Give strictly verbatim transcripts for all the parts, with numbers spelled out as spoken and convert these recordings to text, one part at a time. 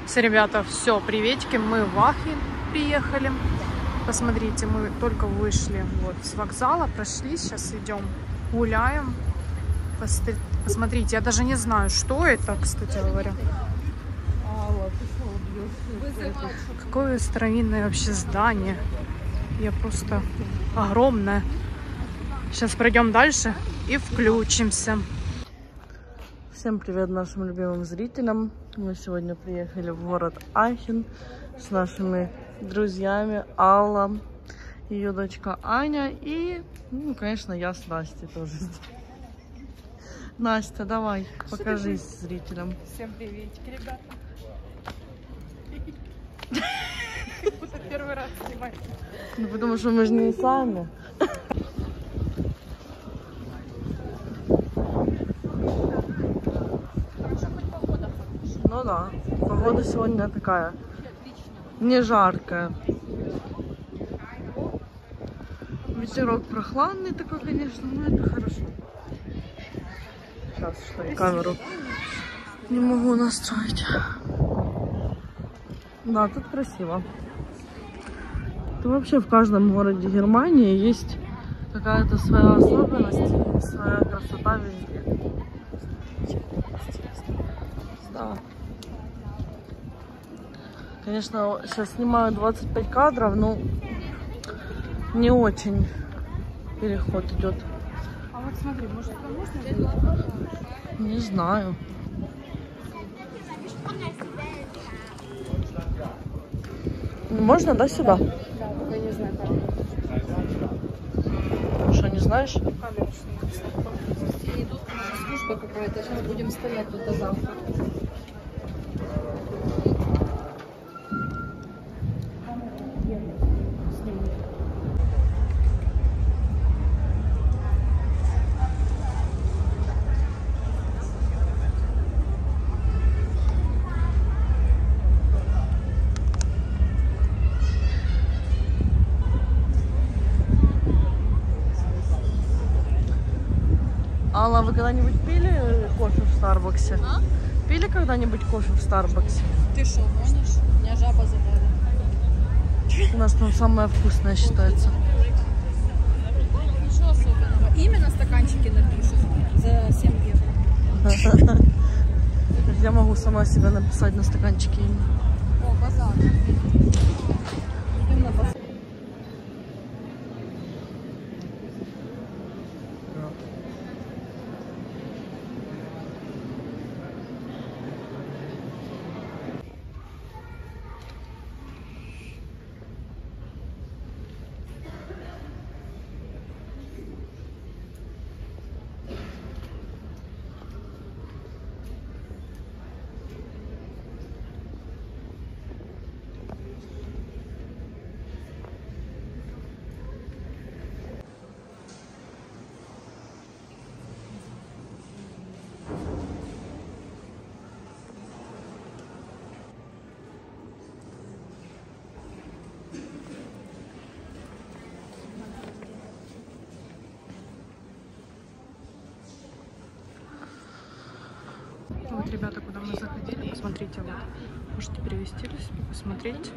Все, ребята, все, приветики, мы в Ахи приехали. Посмотрите, мы только вышли вот с вокзала, прошли, сейчас идем гуляем. Посмотрите, я даже не знаю, что это, кстати говоря. Какое старинное вообще здание. Я просто огромное. Сейчас пройдем дальше и включимся. Всем привет нашим любимым зрителям. Мы сегодня приехали в город Ахен с нашими друзьями Алла, ее дочка Аня и, ну, конечно, я с Настей тоже здесь. Настя, давай, покажись зрителям. Всем приветики, ребята. Как будто первый раз снимать. Ну, потому что мы же не сами. Ну да, погода сегодня такая, не жаркая. Ветерок прохладный такой, конечно, но это хорошо. Сейчас что я камеру не могу настроить. Да, тут красиво. Это вообще в каждом городе Германии есть какая-то своя особенность, своя красота везде. Да. Конечно, сейчас снимаю двадцать пять кадров, но не очень переход идет. А вот смотри, может это можно? Не знаю. Можно, да, сюда? Да, только не знаю как. Что, не знаешь? Камеру снимать. Служба какая-то, сейчас будем стоять тут до завтра. Алла, вы когда-нибудь пили кофе в Старбаксе? А? Пили когда-нибудь кофе в Старбаксе? Ты что, гонишь? Меня жаба задали. У нас там самое вкусное считается. Ничего особенного. Именно стаканчики напишут за семь евро. Я могу сама себя написать на стаканчике имя. О, базар. Идем на базар. Вот, ребята, куда мы заходили, посмотрите, вот, можете перевести для себя, посмотреть.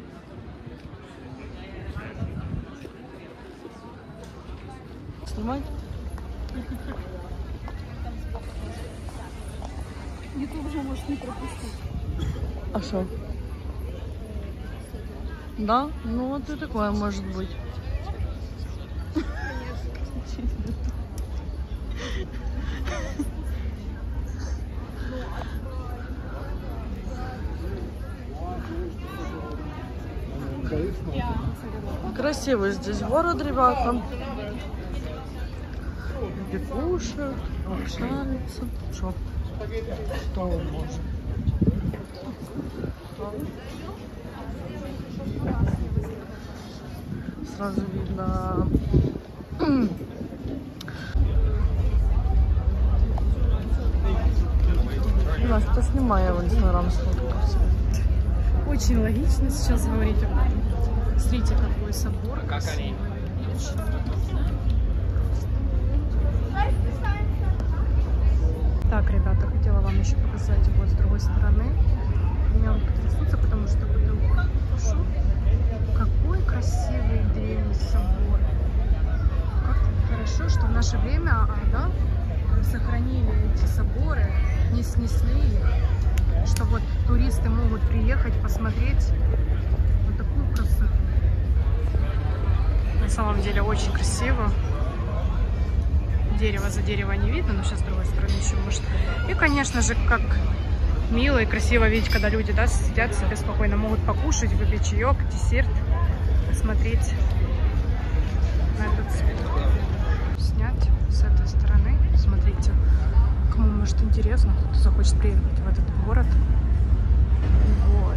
Снимать? YouTube уже может не пропустить. А что? Да? Ну вот и такое может быть. Красивый здесь город, ребята. Люди кушают, общаются. Что? Что он может? Сразу видно. Настя, снимай, я в инстаграм смотрю. Очень логично сейчас говорить об этом. Смотрите, какой собор красивый. Так, ребята, хотела вам еще показать вот с другой стороны. У меня вот трясутся, не снесли их, что вот туристы могут приехать посмотреть вот такую красоту. На самом деле очень красиво. Дерево за дерево не видно, но сейчас с другой стороны еще может. И, конечно же, как мило и красиво видеть, когда люди, да, сидят себе спокойно, могут покушать, выпить чаек, десерт, посмотреть на этот цвет. Снять с этой стороны. Смотрите, кому может интересно, кто захочет приехать в этот город. Вот.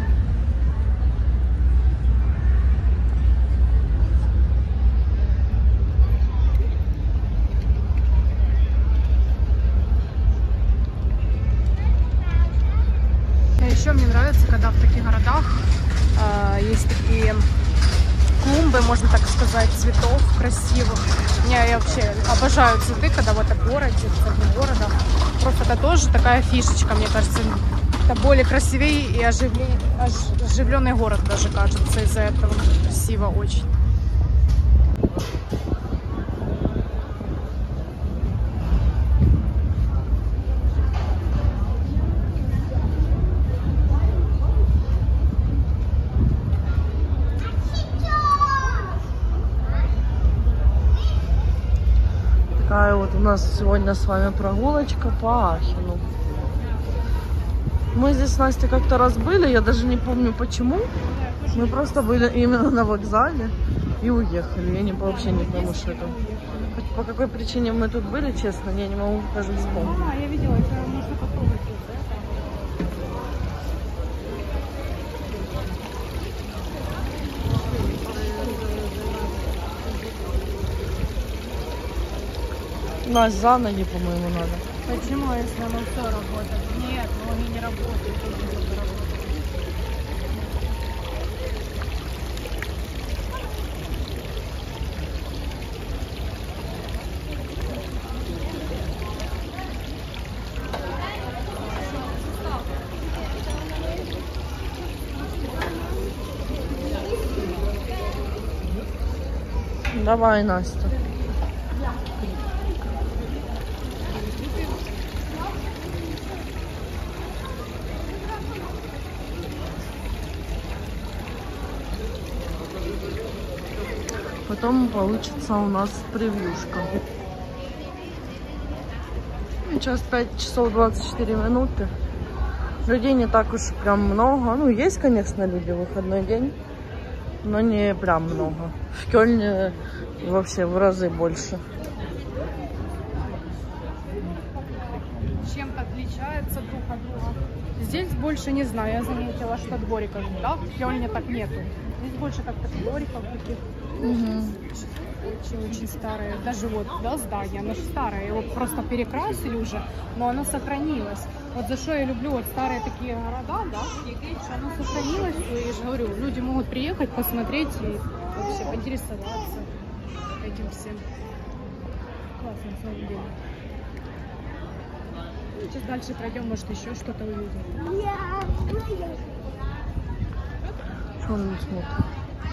Еще мне нравится, когда в таких городах э, есть такие клумбы, можно так сказать, цветов красивых. Меня, я вообще обожаю цветы, когда в этом городе, в центре города. Просто это тоже такая фишечка, мне кажется. Это более красивее и оживление, оживленный город даже кажется из-за этого. Красиво очень. Такая вот у нас сегодня с вами прогулочка по Ахену. Мы здесь с Настей как-то раз были, я даже не помню почему. Мы просто были именно на вокзале и уехали. Я не, вообще не пойму, что это. По какой причине мы тут были, честно, я не могу даже вспомнить. А, я видела, это можно попробовать. Нас за ноги, по-моему, надо. Почему, если оно все работает? Нет, ноги не работают. Давай, Настя. Потом получится у нас превьюшка. Сейчас пять часов двадцать четыре минуты. Людей не так уж прям много. Ну, есть, конечно, люди в выходной день, но не прям много. В Кёльне вообще в разы больше. Чем-то отличается друг от друга. Здесь больше не знаю. Я заметила, что двориков, да, в Кёльне так нету. Здесь больше как-то двориков таких. Очень-очень старое. Даже вот, да, здание, оно же старое. Его просто перекрасили уже, но оно сохранилось. Вот за что я люблю вот старые такие города, да, что оно сохранилось. И я же говорю, люди могут приехать, посмотреть и вообще поинтересоваться этим всем. Классно, на самом деле. Сейчас дальше пройдем, может, еще что-то увидим. Что он не смотрит?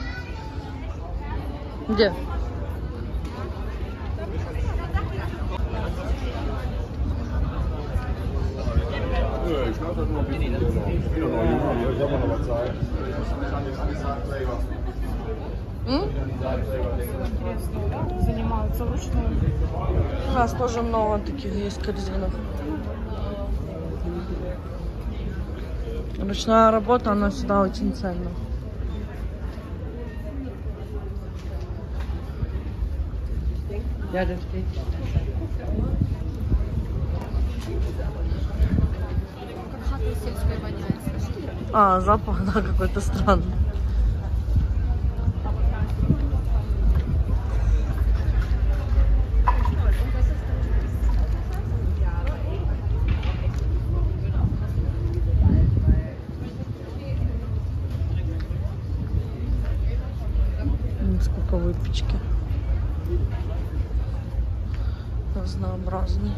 Где? М? Занимаются вручную. У нас тоже много таких есть корзинок. Ручная работа, она всегда очень ценна. А, запах, да, какой-то странный. Сколько выпечки. Разнообразный.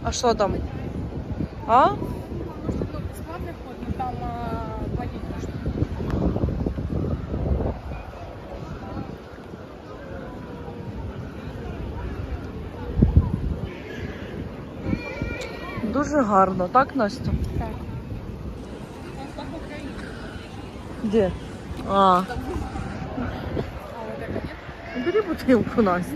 А что там? А? Может, ну, бесплатный вход, но там а, платить нужно. Дуже гарно, так, Настя? Так. Где? А, А вот это нет? бери бутылку, Настя.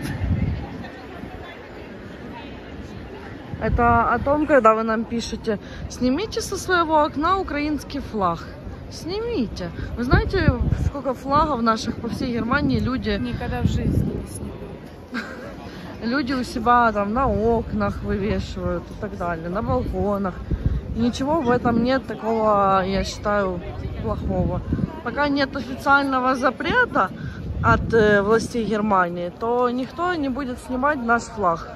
Это о том, когда вы нам пишете, снимите со своего окна украинский флаг. Снимите. Вы знаете, сколько флагов наших по всей Германии люди, Никогда в жизни не сниму. люди у себя там на окнах вывешивают и так далее, на балконах. И ничего в этом нет такого, я считаю, плохого. Пока нет официального запрета от э, властей Германии, то никто не будет снимать наш флаг.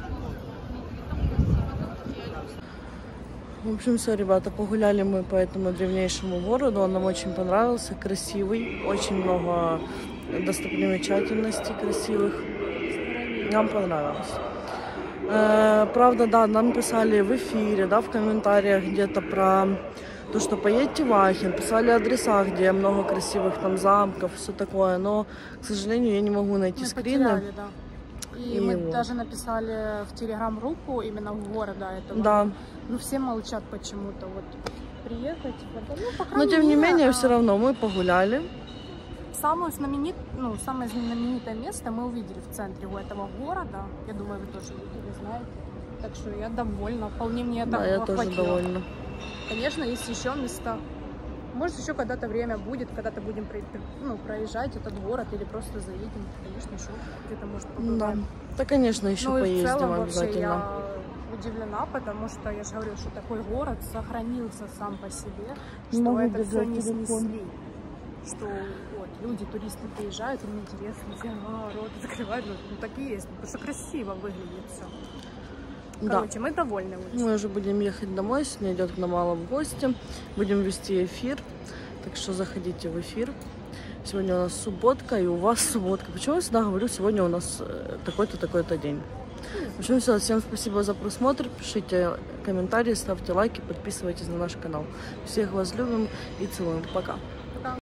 В общем, все, ребята, погуляли мы по этому древнейшему городу. Он нам очень понравился, красивый, очень много достопримечательностей красивых. Нам понравилось. Э, правда, да, нам писали в эфире, да, в комментариях где-то про то, что поедете в Ахен, писали адреса, где много красивых там замков, все такое, но, к сожалению, я не могу найти Мы скрины. потеряли, да. И, И мы вот. даже написали в телеграм-группу именно в города этого. Да. Ну, все молчат почему-то. Вот приехать. Ну, по Но крайней тем не мере, менее, а, все равно мы погуляли. Самое, знаменит, ну, самое знаменитое место мы увидели в центре у этого города. Я думаю, вы тоже видели, знаете. Так что я довольна. Вполне мне Да, этого я тоже хватило. довольна. Конечно, есть еще места. Может, еще когда-то время будет, когда-то будем про- ну, проезжать этот город или просто заедем. Конечно, еще где-то, может, Да. побываем. Да, конечно, еще Ну и в поездим целом вообще обязательно. я удивлена, потому что я же говорю, что такой город сохранился сам по себе, Не что могу это все держать не телефон. снесли. Что вот, люди, туристы приезжают, им интересно, все а, рот закрывают, ну так и есть, потому что красиво выглядит все. Да. Короче, мы довольны очень. Мы уже будем ехать домой, сегодня идет к нам Алла в гости. Будем вести эфир, так что заходите в эфир. Сегодня у нас субботка, и у вас субботка. Почему я всегда говорю, сегодня у нас такой-то, такой-то день? В общем, все, всем спасибо за просмотр. Пишите комментарии, ставьте лайки, подписывайтесь на наш канал. Всех вас любим и целуем. Пока.